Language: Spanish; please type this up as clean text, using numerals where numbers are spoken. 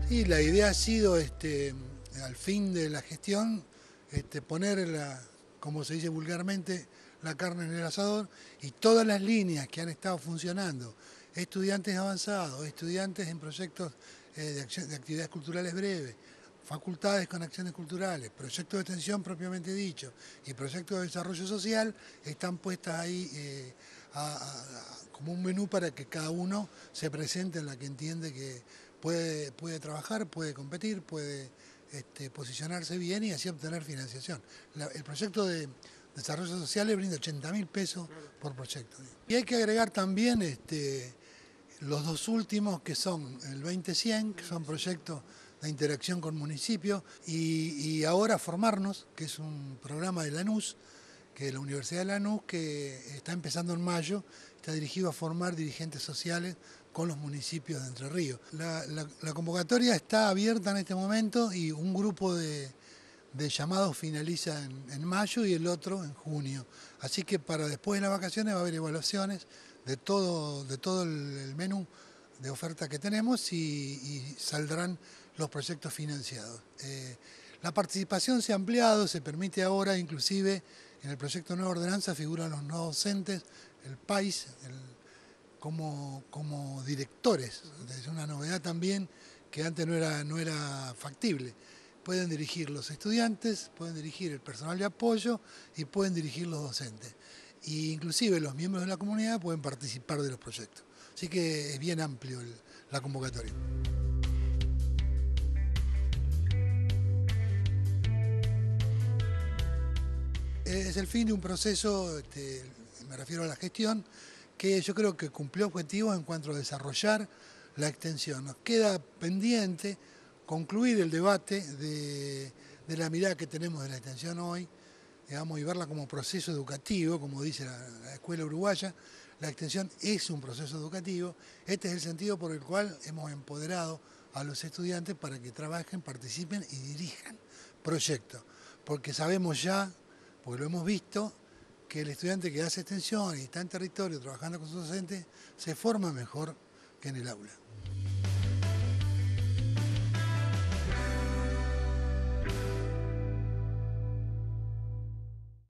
Y la idea ha sido, al fin de la gestión, poner, como se dice vulgarmente, la carne en el asador y todas las líneas que han estado funcionando, estudiantes avanzados, estudiantes en proyectos de actividades culturales breves, facultades con acciones culturales, proyectos de extensión propiamente dicho y proyectos de desarrollo social, están puestas ahí como un menú para que cada uno se presente en la que entiende que puede trabajar, puede competir, puede posicionarse bien y así obtener financiación. El proyecto de desarrollo social le brinda 80.000 pesos por proyecto. Y hay que agregar también los dos últimos, que son el 20-100, que son proyectos de interacción con municipios, y ahora Formarnos, que es un programa de Lanús, que es la Universidad de Lanús, que está empezando en mayo, está dirigido a formar dirigentes sociales con los municipios de Entre Ríos. La convocatoria está abierta en este momento y un grupo de llamados finaliza en mayo y el otro en junio. Así que para después de las vacaciones va a haber evaluaciones de todo el menú de oferta que tenemos y saldrán los proyectos financiados. La participación se ha ampliado, se permite ahora inclusive en el proyecto Nueva Ordenanza figuran los no docentes, el PAIS, como directores. Es una novedad también que antes no era factible. Pueden dirigir los estudiantes, pueden dirigir el personal de apoyo y pueden dirigir los docentes. E inclusive los miembros de la comunidad pueden participar de los proyectos. Así que es bien amplio la convocatoria. Es el fin de un proceso, me refiero a la gestión, que yo creo que cumplió objetivos en cuanto a desarrollar la extensión. Nos queda pendiente concluir el debate de la mirada que tenemos de la extensión hoy, digamos, y verla como proceso educativo, como dice la escuela uruguaya. La extensión es un proceso educativo. Este es el sentido por el cual hemos empoderado a los estudiantes para que trabajen, participen y dirijan proyectos. Porque sabemos ya, porque lo hemos visto, que el estudiante que hace extensión y está en territorio trabajando con sus docentes se forma mejor que en el aula.